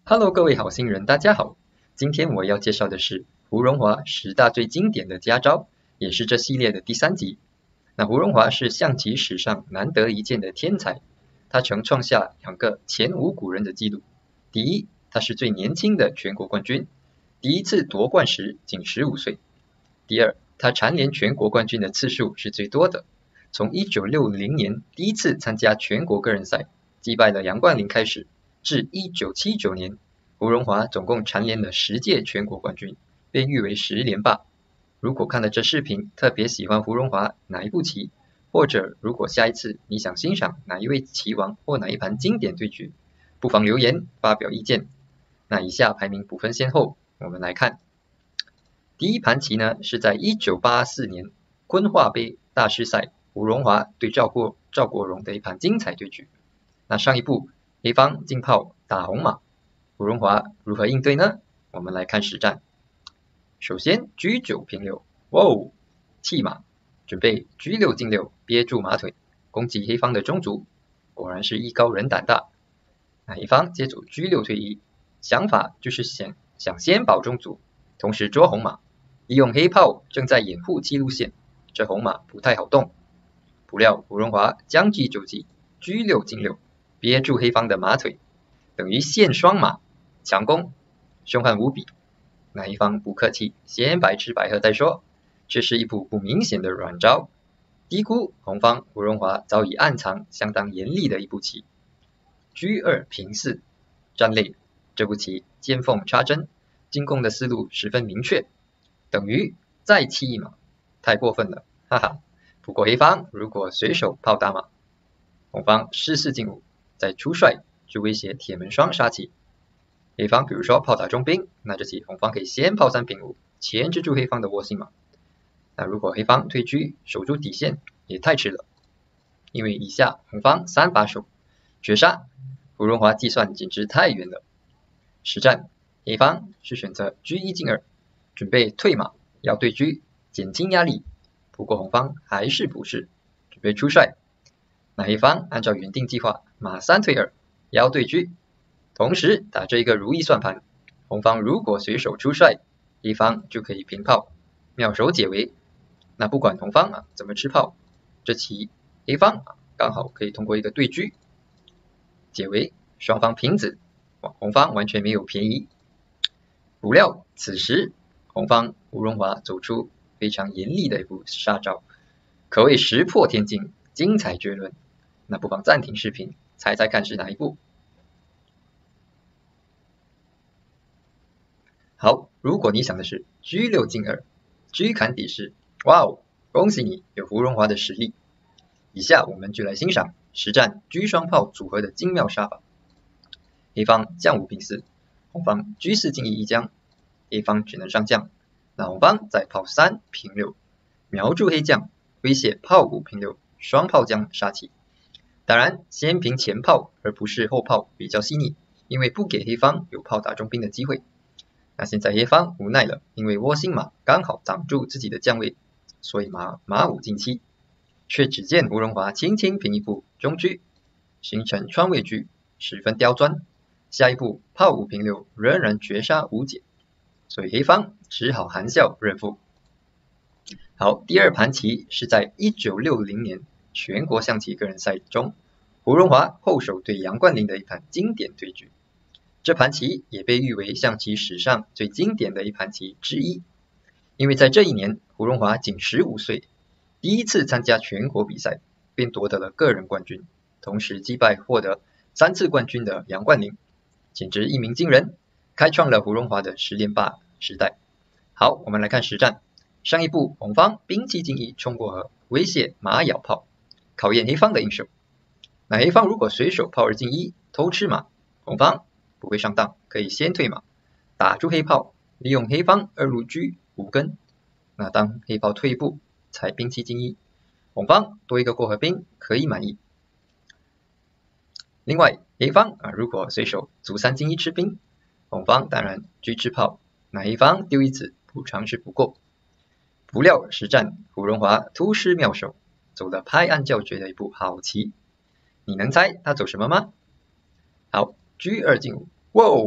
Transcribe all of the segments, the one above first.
Hello，各位好心人，大家好。今天我要介绍的是胡荣华10大最经典的家招，也是这系列的第3集。那胡荣华是象棋史上难得一见的天才，他曾创下2个前无古人的纪录。第一，他是最年轻的全国冠军，第一次夺冠时仅15岁。第二，他蝉联全国冠军的次数是最多的，从1960年第一次参加全国个人赛，击败了杨冠霖开始，至1979年，胡荣华总共蝉联了10届全国冠军，被誉为10连霸。如果看了这视频，特别喜欢胡荣华哪一步棋，或者如果下一次你想欣赏哪一位棋王或哪一盘经典对局，不妨留言发表意见。那以下排名不分先后，我们来看。第一盘棋呢，是在1984年昆化杯大师赛，胡荣华对赵国荣的一盘精彩对局。那上一步黑方进炮打红马，胡荣华如何应对呢？我们来看实战。首先G9平6，哇哦，弃马，准备G6进6，憋住马腿，攻击黑方的中卒。果然是艺高人胆大。那黑方接走G6退1，想法就是想先保中卒，同时捉红马，利用黑炮正在掩护七路线，这红马不太好动。不料胡荣华将计就计，G6进6，憋住黑方的马腿，等于现双马，强攻，凶悍无比。那一方不客气，先白吃白喝再说，这是一步不明显的软招，低估红方胡荣华早已暗藏相当严厉的一步棋。G2平4，战累，这步棋见缝插针，进攻的思路十分明确，等于再弃一马，太过分了，哈哈。不过黑方如果随手炮打马，红方士4进5，再出帅就威胁铁门双杀棋。黑方比如说炮打中兵，那这棋红方可以先炮3平5，牵制住黑方的窝心马。那如果黑方退车守住底线，也太迟了，因为以下红方3把手，绝杀，胡荣华计算简直太远了。实战黑方是选择G1进2，准备退马，要对车减轻压力。不过红方还是不是，准备出帅。那黑方按照原定计划，马3退2，要对车，同时打这一个如意算盘，红方如果随手出帅，黑方就可以平炮，妙手解围。那不管红方怎么吃炮，这棋黑方刚好可以通过一个对车解围，双方平子，红方完全没有便宜。不料此时红方胡荣华走出非常严厉的一步杀招，可谓石破天惊，精彩绝伦。那不妨暂停视频，猜猜看是哪一步？好，如果你想的是G6进2，G 砍底式，哇哦，恭喜你有胡荣华的实力。以下我们就来欣赏实战G 双炮组合的精妙杀法。黑方将5平4，红方G4进1一将，黑方只能上将，那红方再炮3平6，瞄住黑将，威胁炮5平6，双炮将杀棋。当然先平前炮而不是后炮比较细腻，因为不给黑方有炮打中兵的机会。那现在黑方无奈了，因为窝心马刚好挡住自己的将位，所以马5进7，却只见胡荣华轻轻平一步中车，形成川位车，十分刁钻。下一步炮5平6仍然绝杀无解，所以黑方只好含笑认负。好，第二盘棋是在1960年全国象棋个人赛中，胡荣华后手对杨冠霖的一盘经典对局。这盘棋也被誉为象棋史上最经典的一盘棋之一，因为在这一年胡荣华仅15岁，第一次参加全国比赛，便夺得了个人冠军，同时击败获得3次冠军的杨冠霖，简直一鸣惊人，开创了胡荣华的10连霸时代。好，我们来看实战。上一步红方兵器进1冲过河，威胁马咬炮，考验黑方的应手。那黑方如果随手炮2进1偷吃马，红方不会上当，可以先退马，打住黑炮，利用黑方2路车5根。那当黑炮退一步，才兵器进1，红方多一个过河兵可以满意。另外黑方如果随手卒3进1吃兵，红方当然车吃炮，那黑方丢1子不尝试不过。不料实战胡荣华突施妙手，走了拍案叫绝的一步好棋。你能猜他走什么吗？好，G2进5，哇哦，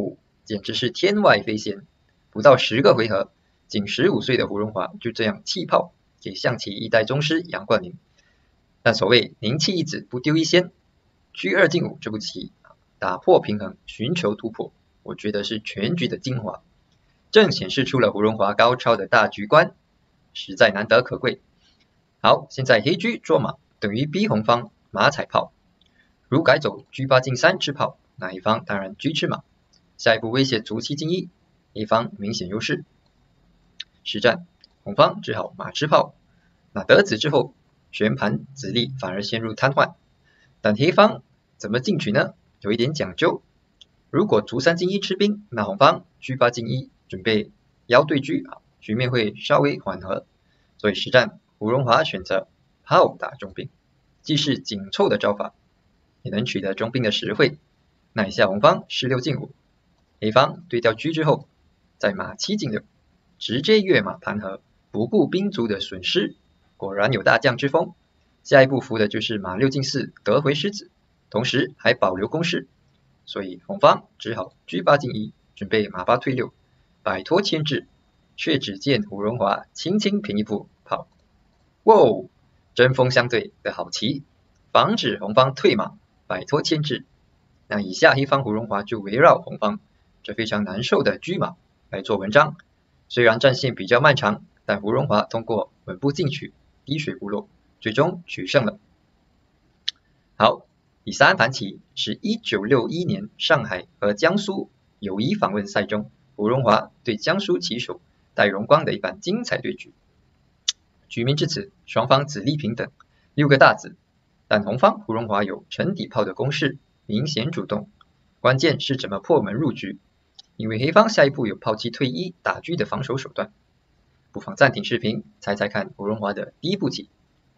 简直是天外飞仙。不到10个回合，仅15岁的胡荣华就这样弃炮给象棋一代宗师杨冠霖。但所谓宁弃一子不丢一先，车2进5这步棋打破平衡，寻求突破，我觉得是全局的精华，正显示出了胡荣华高超的大局观，实在难得可贵。好，现在黑车捉马等于逼红方马踩炮，如改走车8进3吃炮，那一方当然车吃马，下一步威胁卒7进1，一方明显优势。实战红方只好马吃炮，那得子之后旋盘子力反而陷入瘫痪，但黑方怎么进取呢？有一点讲究，如果卒3进1吃兵，那红方车8进1准备腰对车，局面会稍微缓和，所以实战胡荣华选择炮打中兵，既是紧凑的招法，也能取得中兵的实惠。那以下红方士6进5，黑方对调车之后再马7进6，直接跃马盘河，不顾兵卒的损失，果然有大将之风。下一步伏的就是马6进4得回狮子，同时还保留攻势，所以红方只好车8进1，准备马8退6，摆脱牵制。却只见胡荣华轻轻平一步炮，哇，针锋相对的好棋，防止红方退马，摆脱牵制。那以下黑方胡荣华就围绕红方这非常难受的车马来做文章。虽然战线比较漫长，但胡荣华通过稳步进取，滴水不漏，最终取胜了。好，第3盘棋是1961年上海和江苏友谊访问赛中，胡荣华对江苏棋手戴荣光的一番精彩对局。局面至此，双方子力平等，6个大子，但红方胡荣华有沉底炮的攻势，明显主动。关键是怎么破门入局，因为黑方下一步有炮7退1打车的防守手段。不妨暂停视频，猜猜看胡荣华的第一步棋。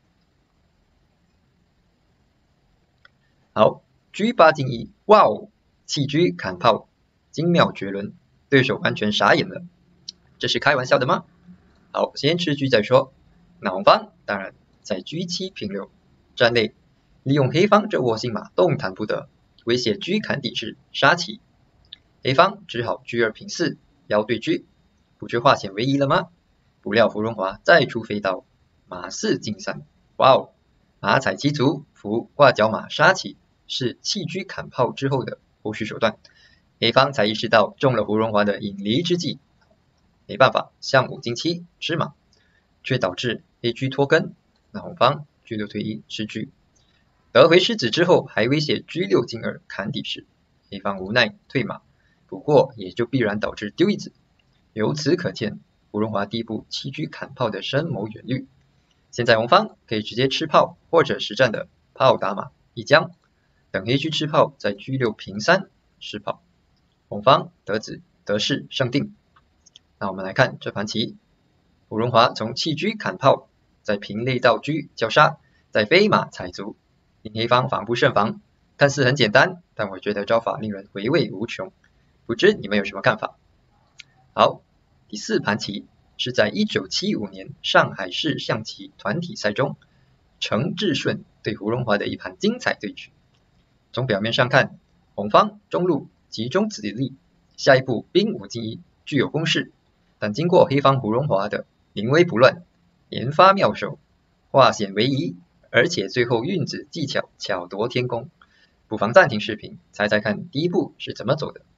好，车8进1，哇哦，弃车砍炮，精妙绝伦，对手完全傻眼了，这是开玩笑的吗？好，先吃车再说。那红方当然在车7平6，站内利用黑方这窝心马动弹不得，威胁车砍底式杀棋。黑方只好车2平4，腰对车，不就化险为夷了吗？不料胡荣华再出飞刀，马4进3，哇哦，马踩棋卒，伏挂角马杀棋，是弃车砍炮之后的后续手段。黑方才意识到中了胡荣华的引离之计，没办法，象5进7吃马，却导致黑车脱根。那红方车6退1吃车，得回狮子之后还威胁车6进2砍底式，黑方无奈退马，不过也就必然导致丢一子。由此可见胡荣华第一步弃车砍炮的深谋远虑。现在红方可以直接吃炮，或者实战的炮打马一将，等黑车吃炮在车6平3吃炮，红方得子得势胜定。那我们来看这盘棋，胡荣华从弃车砍炮，再平内道车交杀，再飞马踩卒，令黑方防不胜防。看似很简单，但我觉得招法令人回味无穷，不知你们有什么看法？好，第4盘棋是在1975年上海市象棋团体赛中，程志顺对胡荣华的一盘精彩对局。从表面上看，红方中路集中子力，下一步兵5进1具有攻势，但经过黑方胡荣华的临危不乱，研发妙手，化险为夷，而且最后运子技巧巧夺天工。不妨暂停视频，猜猜看第一步是怎么走的。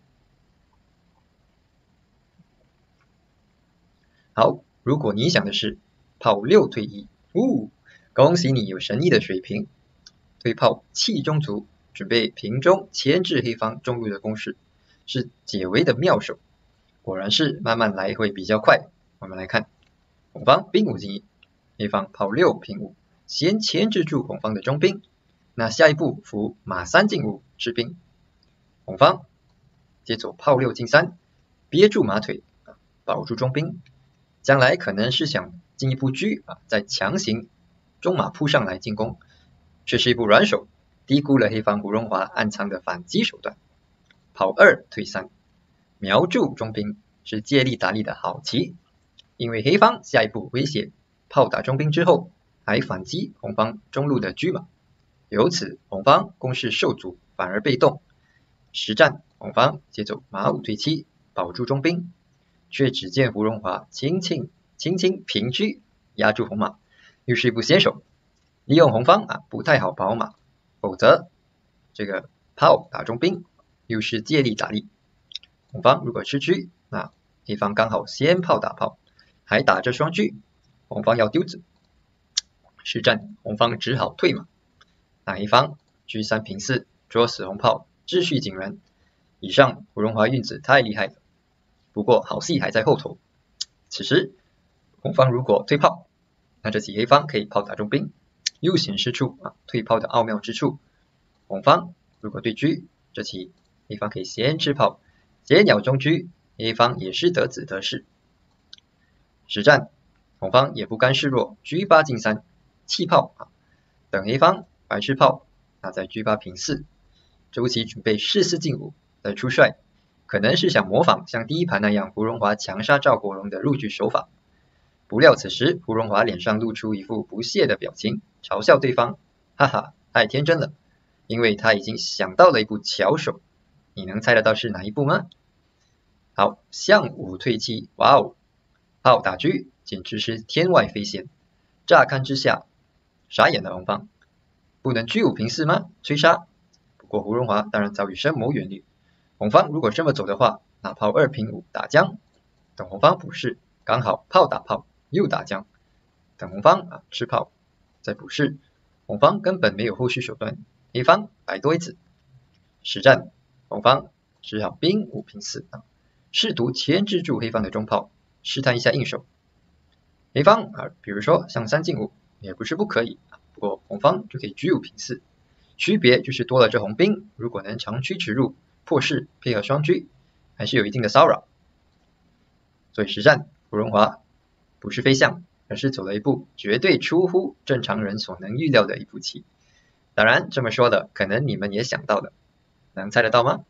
好，如果你想的是炮6退1，恭喜你有神异的水平，退炮弃中卒，准备平中牵制黑方中路的攻势，是解围的妙手。果然是慢慢来会比较快。我们来看，红方兵5进1，黑方炮6平5，先牵制住红方的中兵。那下一步伏马3进5吃兵，红方接走炮6进3，憋住马腿，保住中兵。将来可能是想进一步车，再强行中马扑上来进攻，却是一步软手，低估了黑方胡荣华暗藏的反击手段。炮2退3，瞄住中兵，是借力打力的好棋。因为黑方下一步威胁炮打中兵之后，还反击红方中路的车马，由此红方攻势受阻，反而被动。 实战红方接走马五退七，保住中兵，却只见胡荣华轻轻平车压住红马，又是一步先手，利用红方不太好保马，否则这个炮打中兵，又是借力打力。红方如果吃车，那黑方刚好先炮打炮，还打着双车，红方要丢子。实战红方只好退马，那黑方车三平四，捉死红炮，秩序井然。以上胡荣华运子太厉害了，不过好戏还在后头。此时红方如果退炮，那这起黑方可以炮打中兵，又显示出退炮的奥妙之处。红方如果对车，这起黑方可以先吃炮，先咬中车，黑方也是得子得势。实战红方也不甘示弱，车八进三，弃炮等黑方白吃炮，那在车八平四，周琦准备士四进五的出帅，可能是想模仿像第一盘那样胡荣华强杀赵国荣的入局手法。不料此时胡荣华脸上露出一副不屑的表情，嘲笑对方，哈哈，太天真了，因为他已经想到了一步巧手，你能猜得到是哪一步吗？好，象五退七，哇哦，炮打车简直是天外飞仙，乍看之下傻眼了红方，不能车五平四吗？催杀。不过胡荣华当然早已深谋远虑，红方如果这么走的话，那炮二平五打将，等红方补士，刚好炮打炮又打将，等红方吃炮再补士，红方根本没有后续手段，黑方白多一子。实战红方只好兵五平四试图牵制住黑方的中炮，试探一下应手。黑方比如说像三进五也不是不可以，不过红方就可以车五平四，区别就是多了这红兵，如果能长驱直入，破势配合双车，还是有一定的骚扰。所以实战胡荣华不是飞象，而是走了一步绝对出乎正常人所能预料的一步棋。当然这么说的可能你们也想到了，能猜得到吗？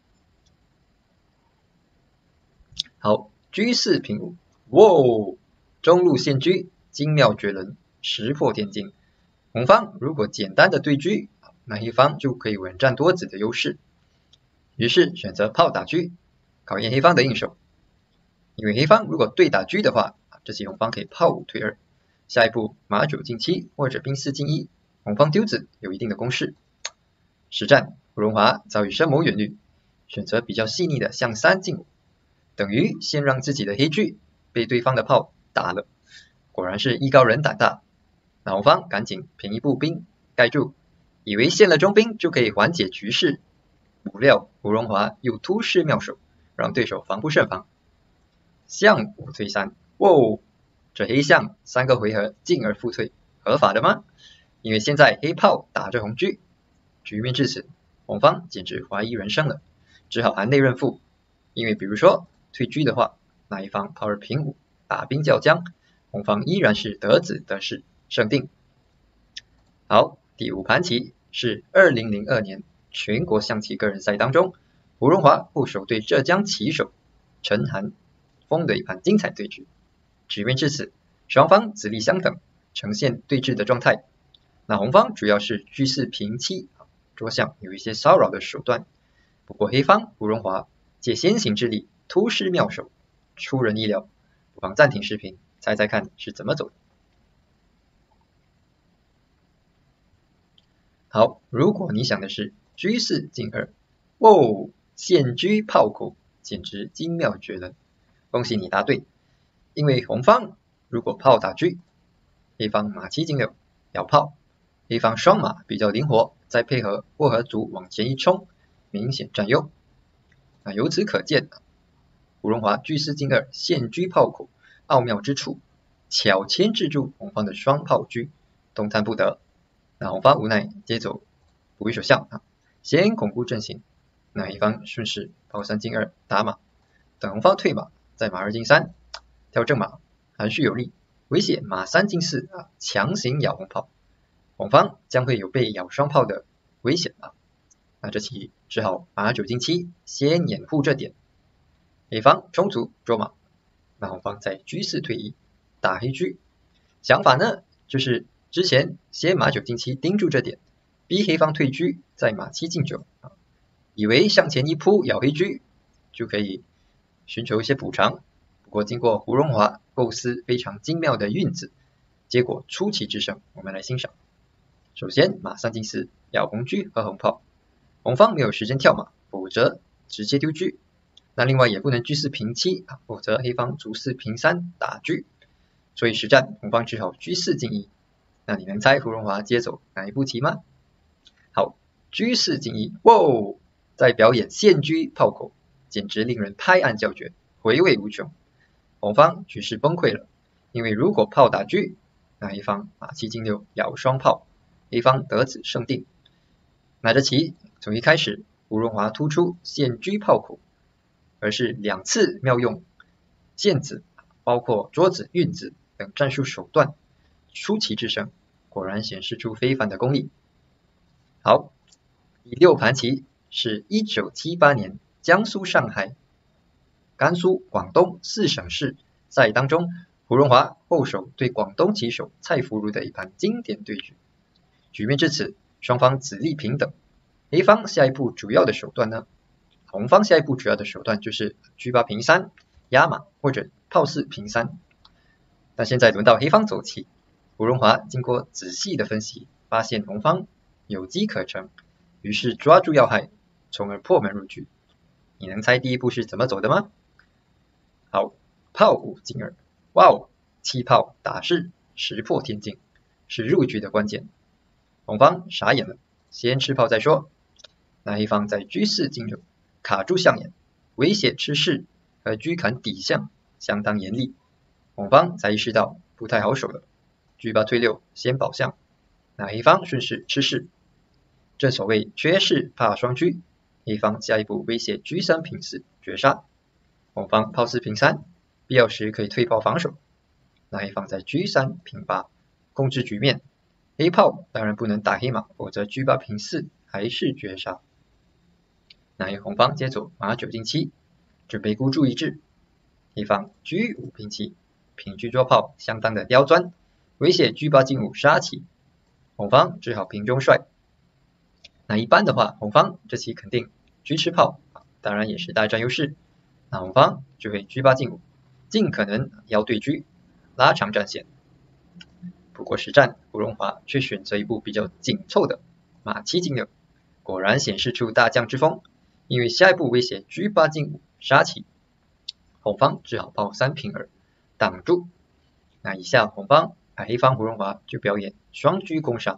好，车四平五，哇哦，中路陷车，精妙绝伦，石破天惊。红方如果简单的对车，那黑方就可以稳占多子的优势。于是选择炮打车，考验黑方的应手。因为黑方如果对打车的话，这起红方可以炮五退二，下一步马九进七或者兵四进一，红方丢子有一定的攻势。实战胡荣华早已深谋远虑，选择比较细腻的象三进五，等于先让自己的黑车被对方的炮打了，果然是艺高人胆大。那红方赶紧平一步兵盖住，以为陷了中兵就可以缓解局势，不料胡荣华又突施妙手，让对手防不胜防。象五退三，哇哦，这黑象3个回合进而复退，合法的吗？因为现在黑炮打着红车，局面至此，红方简直怀疑人生了，只好含泪认负。因为比如说退车的话，那一方炮二平五，打兵叫将，红方依然是得子得势，胜定。好，第5盘棋是2002年全国象棋个人赛当中，胡荣华部首对浙江棋手陈寒峰的一盘精彩对局。局面至此，双方子力相等，呈现对峙的状态。那红方主要是车四平七，桌象有一些骚扰的手段。不过黑方胡荣华借先行之力突施妙手，出人意料。不妨暂停视频，猜猜看是怎么走的。好，如果你想的是车四进二，哦，陷车炮口，简直精妙绝伦，恭喜你答对。因为红方如果炮打车，黑方马七进六咬炮，黑方双马比较灵活，再配合过河卒往前一冲，明显占优。那由此可见，胡荣华车四进二陷车炮口奥妙之处，巧牵制住红方的双炮车，动弹不得。那红方无奈接走补一手象先巩固阵型。那黑方顺势炮三进二打马，等红方退马，再马二进三跳正马，含蓄有力，威胁马三进四强行咬红炮，红方将会有被咬双炮的危险那这棋只好马九进七先掩护这点，黑方充足捉马，那红方再车四退一打黑车。想法呢就是之前先马九进七盯住这点，逼黑方退车，再马七进九以为向前一扑咬黑车就可以寻求一些补偿，不过经过胡荣华构思非常精妙的运子，结果出奇制胜。我们来欣赏。首先马3进4要红车和红炮，红方没有时间跳马，否则直接丢车。那另外也不能车4平7，否则黑方卒4平3打车，所以实战红方只好车4进1。那你能猜胡荣华接走哪一步棋吗？好，车4进1，哇，在表演现车炮口，简直令人拍案叫绝，回味无穷。红方局势崩溃了，因为如果炮打车，那黑方马7进6咬双炮，黑方得子胜定。那这棋从一开始，胡荣华突出现车炮口，而是2次妙用线子，包括桌子、运子等战术手段，出奇制胜，果然显示出非凡的功力。好，第6盘棋是1978年江苏、上海、甘肃、广东4省市赛当中，胡荣华后手对广东棋手蔡福如的一盘经典对局。局面至此，双方子力平等。黑方下一步主要的手段呢？红方下一步主要的手段就是车8平3压马或者炮4平3。但现在轮到黑方走棋，胡荣华经过仔细的分析，发现红方有机可乘，于是抓住要害，从而破门入局。你能猜第一步是怎么走的吗？好，炮5进2，哇哦，弃炮打士，石破天惊，是入局的关键。红方傻眼了，先吃炮再说。那黑方在车4进6卡住象眼，威胁吃士和车砍底象相当严厉。红方才意识到不太好守了，车8退6先保象，那黑方顺势吃士。正所谓缺士怕双车，黑方下一步威胁车3平4绝杀，红方炮4平3，必要时可以退炮防守。那黑方在车3平8控制局面，黑炮当然不能打黑马，否则车8平4还是绝杀。那红方接走马9进7，准备孤注一掷。黑方车5平7，平车捉炮相当的刁钻，威胁车8进5杀棋，红方只好平中帅。那一般的话，红方这棋肯定车吃炮，当然也是大占优势。那红方就会车8进5，尽可能要对车，拉长战线。不过实战胡荣华却选择一步比较紧凑的马7进6，果然显示出大将之风，因为下一步威胁车8进5杀棋，红方只好炮3平2挡住。那以下黑方胡荣华就表演双车攻杀。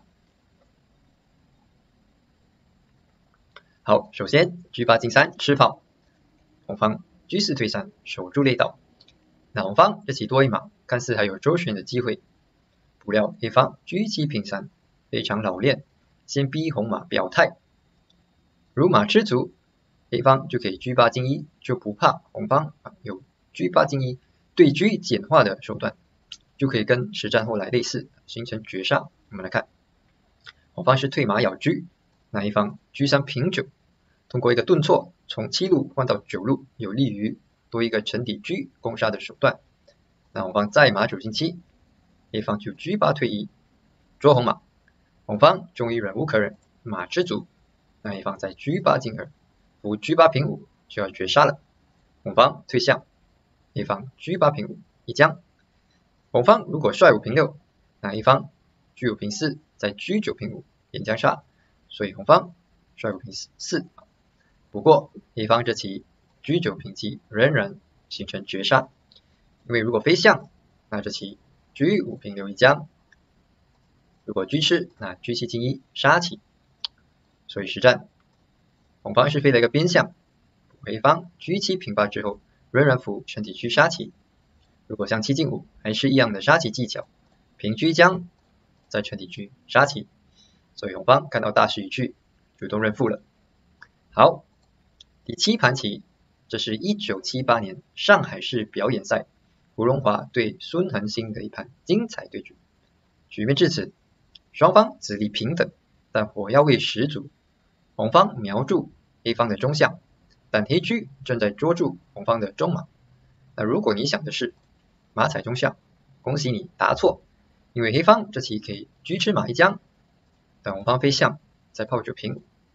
好，首先车8进3吃炮，红方车4退3守住垒道。那红方这棋多一马，看似还有周旋的机会，不料黑方车7平3非常老练，先逼红马表态，如马吃卒，黑方就可以车8进1，就不怕红方有车8进1对车简化的手段，就可以跟实战后来类似，形成绝杀。我们来看，红方是退马咬车，那黑方车3平9，通过一个顿挫从7路换到9路，有利于多一个沉底车攻杀的手段。那红方再马9进7，黑方就车8退1捉红马，红方终于忍无可忍，马吃卒，那黑方在车8进2扶车8平5就要绝杀了，红方退象，黑方车8平5一将。红方如果帅5平6，那黑方车5平4在车9平5沿将杀，所以红方帅5平4。不过黑方这棋车9平7仍然形成绝杀，因为如果飞象，那这棋车5平6一将，如果车吃，那车7进1杀棋，所以实战红方是飞了一个边象，黑方车7平8之后仍然扶沉底车杀棋。如果像7进5还是一样的杀棋技巧，平车将再沉底车杀棋，所以红方看到大势已去，主动认负了。好，第7盘棋，这是1978年上海市表演赛胡荣华对孙恒星的一盘精彩对局。局面至此，双方子力平等，但火药味十足。红方瞄住黑方的中象，但黑车正在捉住红方的中马。那如果你想的是马踩中象，恭喜你答错，因为黑方这棋可以车吃马一将，但红方飞象在炮9平5，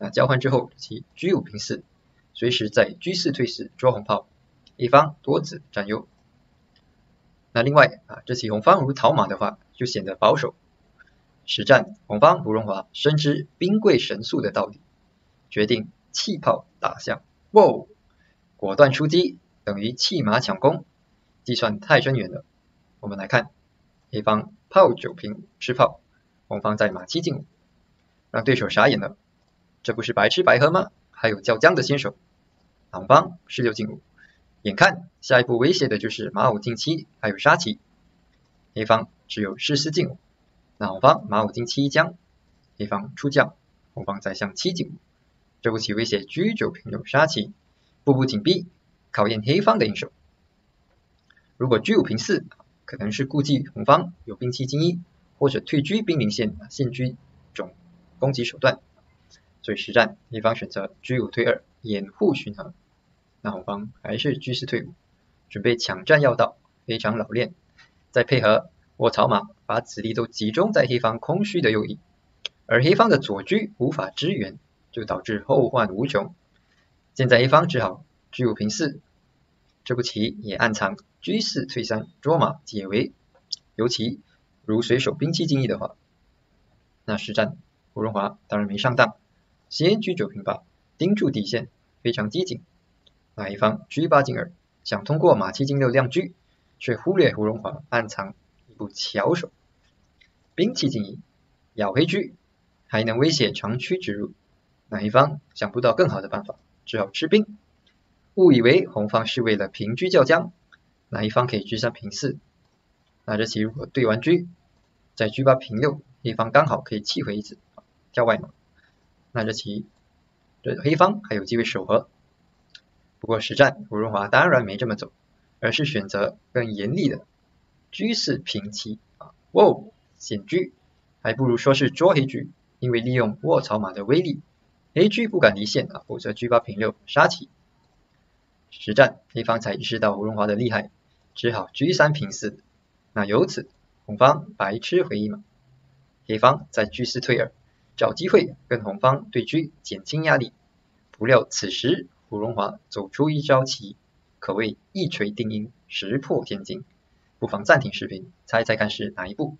那交换之后，其车5平4，随时在车4退4捉红炮，一方多子占优。那另外这起红方如讨马的话，就显得保守。实战红方胡荣华深知兵贵神速的道理，决定弃炮打象，哇，果断出击，等于弃马抢攻，计算太深远了。我们来看，黑方炮9平吃炮，红方在马7进5，让对手傻眼了，这不是白吃白喝吗？还有叫将的先手。红方士6进5，眼看下一步威胁的就是马5进7，还有杀棋。黑方只有士4进5，那红方马5进7一将，黑方出将，红方再象7进5，这步棋威胁车9平6杀棋，步步紧逼，考验黑方的应手。如果车5平4，可能是顾忌红方有兵7进1，或者退车兵临线陷车种攻击手段，所以实战黑方选择车5退2，掩护巡河。那红方还是车4退5，准备抢占要道，非常老练。再配合卧槽马，把子力都集中在黑方空虚的右翼，而黑方的左车无法支援，就导致后患无穷。现在黑方只好车5平4，这步棋也暗藏车4退3捉马解围，尤其如随手兵7进1的话，那实战胡荣华当然没上当，先车9平8，盯住底线，非常机警。那一方车8进2，想通过马7进6亮车，却忽略胡荣华暗藏一步巧手，兵7进1咬黑车，还能威胁长驱直入。那一方想不到更好的办法，只好吃兵，误以为红方是为了平车叫将，那一方可以车3平4。那这棋如果对完车，在车8平6，黑方刚好可以弃回一子，跳外马。那这棋黑方还有机会守和。不过实战胡荣华当然没这么走，而是选择更严厉的车4平7，哇，险车，还不如说是捉黑车，因为利用卧槽马的威力，黑车不敢离线否则车8平6杀棋。实战黑方才意识到胡荣华的厉害，只好车3平4。那由此红方白吃回一马，黑方在车4退2，找机会跟红方对车减轻压力。不料此时胡荣华走出一招棋，可谓一锤定音，石破天惊。不妨暂停视频，猜猜看是哪一步？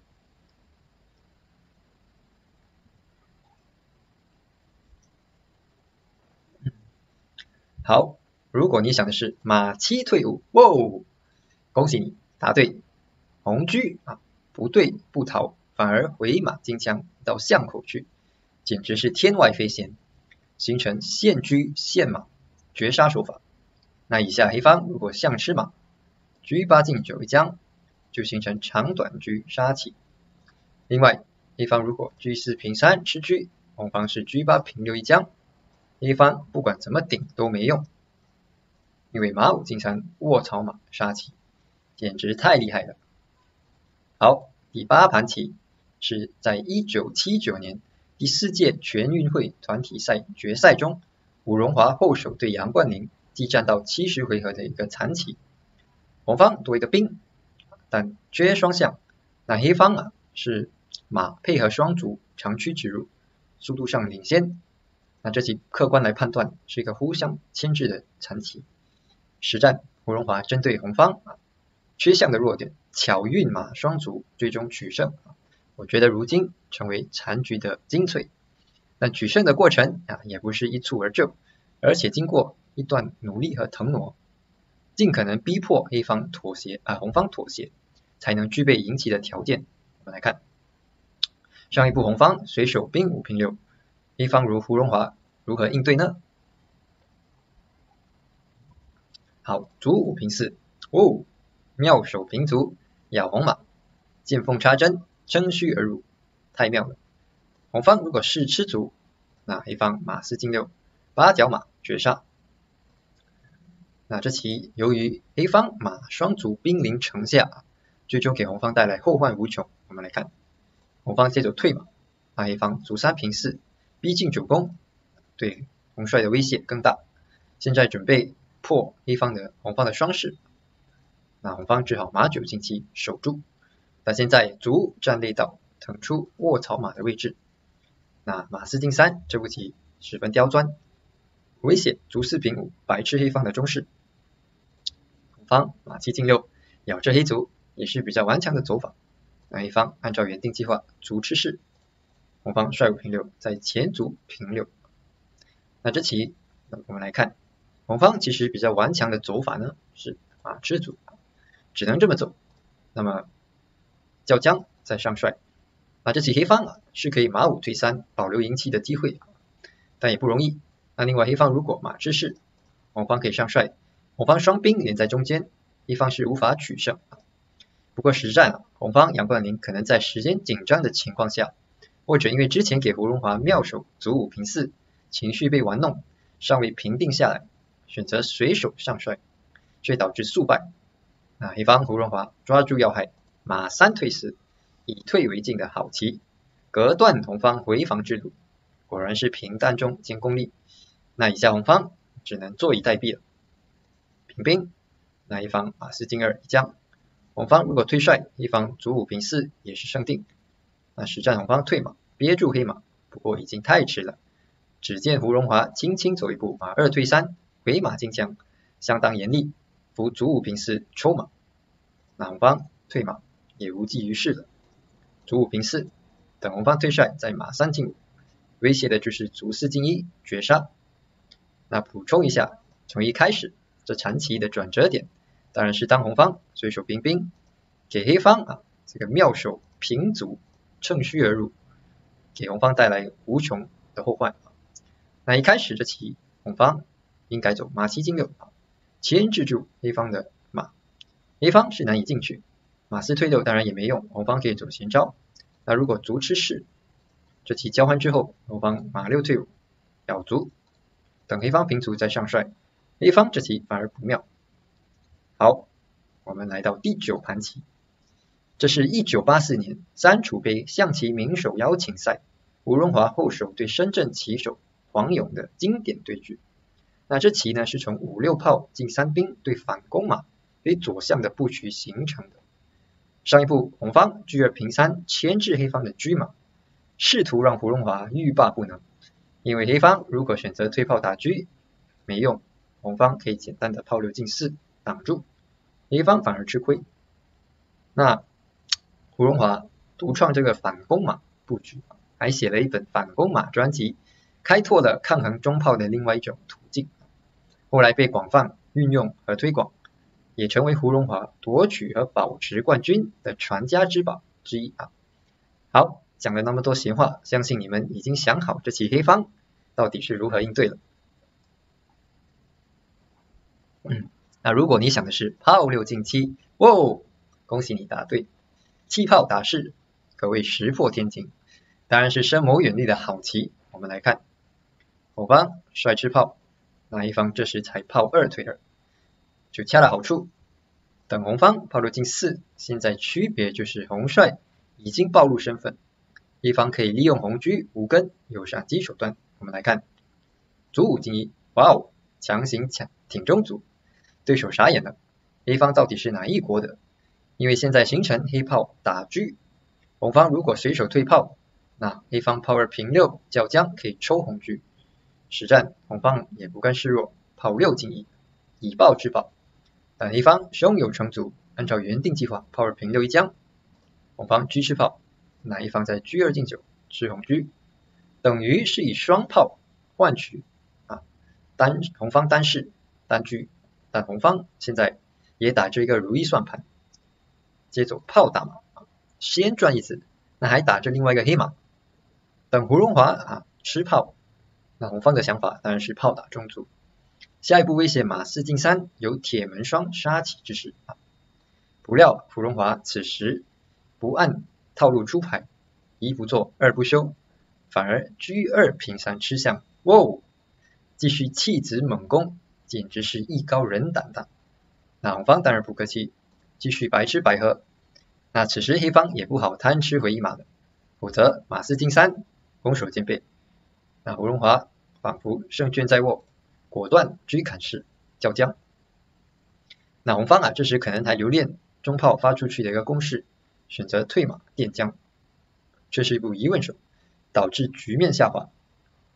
好，如果你想的是马7退5，哇，恭喜你答对。红车不对不逃，反而回马金枪到巷口去，简直是天外飞仙，形成陷车陷马绝杀手法。那以下黑方如果象吃马，车8进9一将，就形成长短车杀棋。另外黑方如果车4平3吃车，红方是车8平6一将，黑方不管怎么顶都没用，因为马5进3卧槽马杀棋，简直太厉害了。好，第8盘棋是在1979年第4届全运会团体赛决赛中，武荣华后手对杨冠霖激战到70回合的一个残棋。红方多一个兵，但缺双象，那黑方是马配合双卒长驱直入，速度上领先。那这棋客观来判断是一个互相牵制的残棋。实战胡荣华针对红方缺象的弱点，巧运马双卒，最终取胜。我觉得如今成为残局的精粹。但取胜的过程也不是一蹴而就，而且经过一段努力和腾挪，尽可能逼迫黑方妥协红方妥协，才能具备赢棋的条件。我们来看上一步，红方随手兵5平6，黑方如胡荣华如何应对呢？好，卒5平4，妙手平卒，咬红马，见缝插针，乘虚而入，太妙了。红方如果是吃卒，那黑方马4进6，八角马绝杀。那这棋由于黑方马双卒兵临城下，最终给红方带来后患无穷。我们来看，红方接着退马，黑方卒3平4，逼近9攻，对红帅的威胁更大。现在准备破红方的双士，那红方只好马9进7守住。但现在卒占内道，腾出卧槽马的位置。那马4进3，这步棋十分刁钻，威胁卒4平5白吃黑方的中士。红方马7进6，咬着黑卒也是比较顽强的走法。那黑方按照原定计划卒吃士，红方帅5平6，在前卒平6。那这棋我们来看，红方其实比较顽强的走法呢是马吃卒，只能这么走。那么叫将再上帅，那这棋黑方是可以马5退3保留赢棋的机会，但也不容易。那另外黑方如果马吃士，红方可以上帅，红方双兵连在中间，黑方是无法取胜。不过实战红方杨冠霖可能在时间紧张的情况下，或者因为之前给胡荣华妙手卒5平4，情绪被玩弄，尚未平定下来，选择随手上帅，却导致速败。那黑方胡荣华抓住要害，马3退4，以退为进的好棋，隔断红方回防之路，果然是平淡中见功力。那以下红方只能坐以待毙了。平兵，那一方马4进2一将，红方如果退帅，一方卒5平4也是胜定。那实战红方退马憋住黑马，不过已经太迟了。只见胡荣华轻轻走一步，马2退3，回马进将，相当严厉，扶卒5平4抽马。那红方退马也无济于事了，卒5平4，等红方退帅，再马3进5，威胁的就是卒4进1绝杀。那补充一下，从一开始这缠棋的转折点，当然是当红方随手平兵，给黑方这个妙手平卒趁虚而入，给红方带来无穷的后患。那一开始这棋红方应该走马7进6，牵制住黑方的马，黑方是难以进去，马4退6当然也没用，红方可以走闲招。那如果卒吃士，这棋交换之后，红方马6退5咬卒，等黑方平卒再上帅，黑方这棋反而不妙。好，我们来到第9盘棋，这是1984年三储杯象棋名手邀请赛，胡荣华后手对深圳棋手黄勇的经典对局。那这棋呢是从5、6炮进3兵对反攻马为左相的布局形成的。上一步红方车2平3牵制黑方的车马，试图让胡荣华欲罢不能。因为黑方如果选择退炮打车没用，红方可以简单的炮6进4挡住，黑方反而吃亏。那胡荣华独创这个反攻马布局，还写了一本反攻马专辑，开拓了抗衡中炮的另外一种途径，后来被广泛运用和推广，也成为胡荣华夺取和保持冠军的传家之宝之一。好，讲了那么多闲话，相信你们已经想好这棋黑方到底是如何应对了。那如果你想的是炮6进7，哇，恭喜你答对，弃炮打士可谓石破天惊，当然是深谋远虑的好棋。我们来看，红方帅吃炮，那一方这时才炮2退2，就恰到好处。等红方炮6进4，现在区别就是红帅已经暴露身份，黑方可以利用红车5根有闪击手段。我们来看，卒5进1，哇哦，强行挺中卒，对手傻眼了，黑方到底是哪一国的？因为现在形成黑炮打车，红方如果随手退炮，那黑方炮2平6叫将可以抽红车。实战红方也不甘示弱，炮6进1，以暴制暴。但黑方胸有成竹，按照原定计划炮2平6一将，红方车吃炮，那一方在车2进9吃红车，等于是以双炮换取红方单士单车。但红方现在也打着一个如意算盘，接走炮打马，先赚一子，那还打着另外一个黑马。等胡荣华吃炮，那红方的想法当然是炮打中卒，下一步威胁马4进3，有铁门双杀棋之势。不料胡荣华此时不按套路出牌，一不做二不休，反而车2平3吃象，哇，继续弃子猛攻，简直是艺高人胆大。那红方当然不客气，继续白吃白喝。那此时黑方也不好贪吃回一马了，否则马4进3，攻守兼备。那胡荣华仿佛胜券在握，果断追砍士叫将。那红方这时可能还留恋中炮发出去的一个攻势，选择退马垫将，这是一步疑问手，导致局面下滑。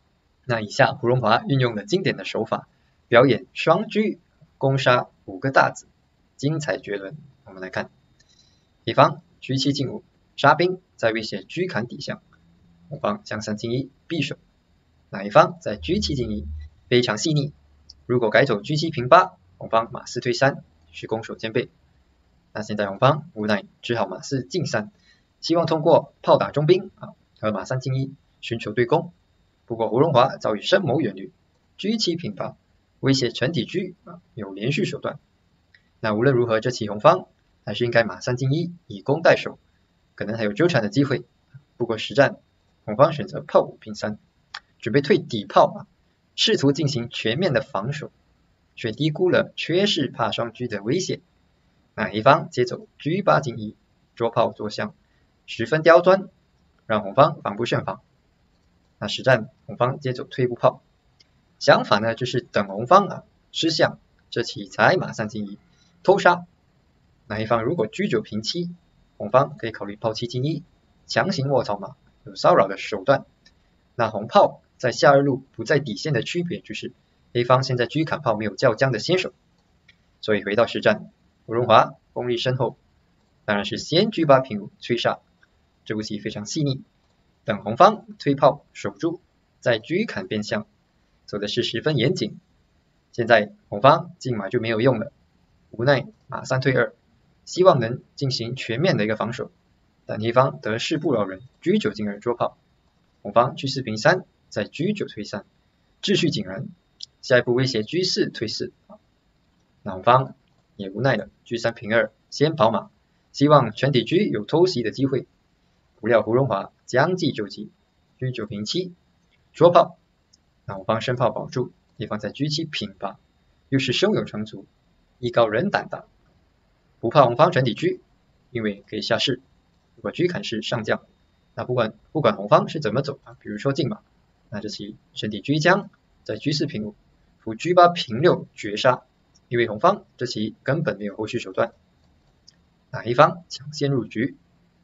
那以下胡荣华运用了经典的手法，表演双车攻杀5个大子，精彩绝伦。我们来看，黑方车7进5，杀兵在威胁车砍底象，红方将3进1匕首。那一方在车7进1，非常细腻。如果改走车7平8，红方马4退3，是攻守兼备。那现在红方无奈只好马4进3，希望通过炮打中兵和马3进1寻求对攻。不过胡荣华早已深谋远虑，车7平8威胁全体车有连续手段。那无论如何，这起红方还是应该马3进1以攻代守，可能还有纠缠的机会。不过实战红方选择炮5平3，准备退底炮试图进行全面的防守，却低估了缺势怕双车的威胁。那黑方接走车8进1，捉炮捉象，十分刁钻，让红方防不胜防。那实战红方接走退步炮，想法呢就是等红方吃象，这起才马3进1偷杀。那黑方如果车9平7，红方可以考虑炮7进1，强行卧槽马，有骚扰的手段。那红炮在下2路不在底线的区别就是黑方现在车砍炮没有较僵的先手。所以回到实战，胡荣华功力深厚，当然是先车8平5催杀。这步棋非常细腻，等红方推炮守住，再车砍变象，走的是十分严谨。现在红方进马就没有用了，无奈马3退2，希望能进行全面的一个防守，但黑方得势不饶人，车9进2捉炮，红方车4平3，再车9退3，秩序井然。下一步威胁车4退4，那红方也无奈了，车3平2先跑马，希望全体车有偷袭的机会。不料胡荣华将计就计，车9平7捉炮，那红方生炮保住，黑方在车7平8，又是胸有成竹，艺高人胆大，不怕红方全体车，因为可以下士。如果车砍是上将，那不管红方是怎么走比如说进马，那这起全体车将在车4平5扶车8平6绝杀，因为红方这起根本没有后续手段。那黑方抢先入局。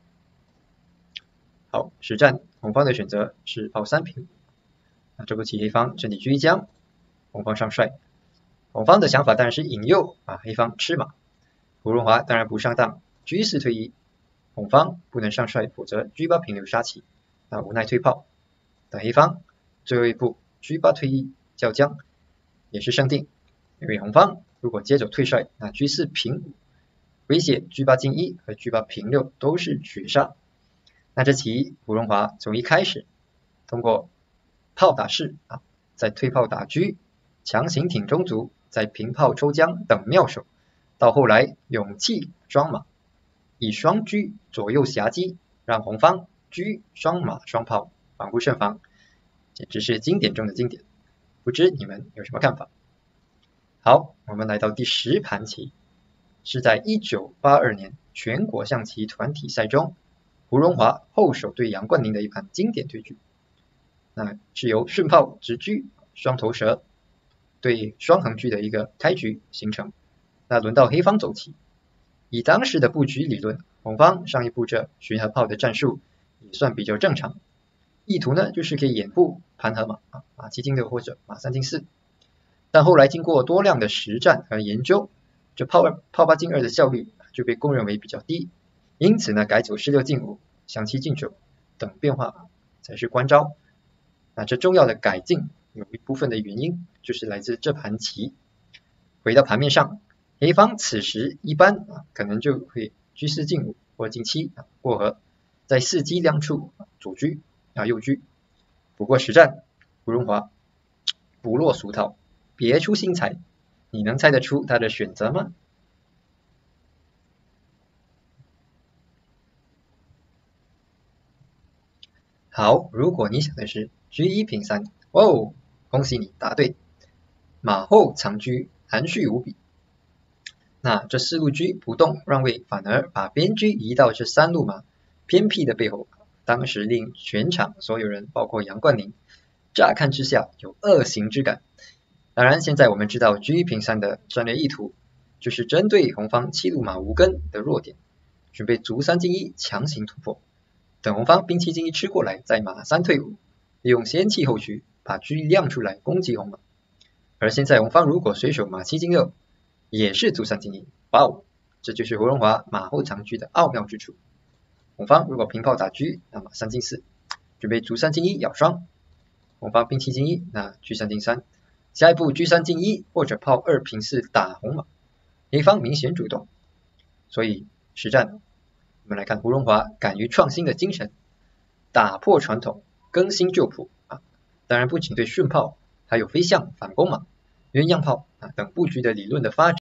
好，实战红方的选择是炮3平5，那这步棋黑方全体车将，红方上帅。红方的想法当然是引诱黑方吃马，胡荣华当然不上当，车4退1，红方不能上帅，否则车8平6杀起，那无奈退炮。但黑方最后一步车8退1较僵，也是胜定，因为红方如果接走退帅，那车4平5威胁车8进1和车8平6都是绝杀。那这棋胡荣华从一开始通过炮打士再推炮打车，强行挺中卒，再平炮抽将等妙手，到后来勇气双马，以双车左右夹击，让红方车双马双炮防不胜防，简直是经典中的经典。不知你们有什么看法？好，我们来到第10盘棋，是在1982年全国象棋团体赛中，胡荣华后手对杨冠宁的一盘经典对局。那是由顺炮直车双头蛇对双横车的一个开局形成。那轮到黑方走棋，以当时的布局理论，红方上一步这巡河炮的战术也算比较正常，意图呢就是可以掩护盘河马马7进6或者马3进4。但后来经过多量的实战和研究，这炮8进2的效率就被公认为比较低，因此呢改走士6进5、象7进9等变化才是关招。那这重要的改进有一部分的原因就是来自这盘棋。回到盘面上，黑方此时一般可能就会车4进5或进7过河，在4机两处左车右车。不过实战胡荣华不落俗套，别出心裁，你能猜得出他的选择吗？好，如果你想的是车1平3，恭喜你答对，马后藏车含蓄无比。那这4路车不动让位，反而把边车移到这3路马偏僻的背后，当时令全场所有人包括杨冠宁乍看之下有恶行之感。当然现在我们知道车1平3的战略意图就是针对红方7路马无根的弱点，准备卒3进1强行突破，等红方兵7进1吃过来，再马3退5，利用先弃后取， 把车亮出来攻击红马。而现在红方如果随手马7进6，也是卒3进1，哇哦，这就是胡荣华马后藏车的奥妙之处。红方如果平炮打车，那马3进4，准备卒3进1咬双。红方兵7进1，那车3进3，下一步车3进1或者炮2平4打红马，黑方明显主动。所以实战，我们来看胡荣华敢于创新的精神，打破传统，更新旧谱啊！当然不仅对顺炮，还有飞象、反攻马、鸳鸯炮等布局的理论的发展。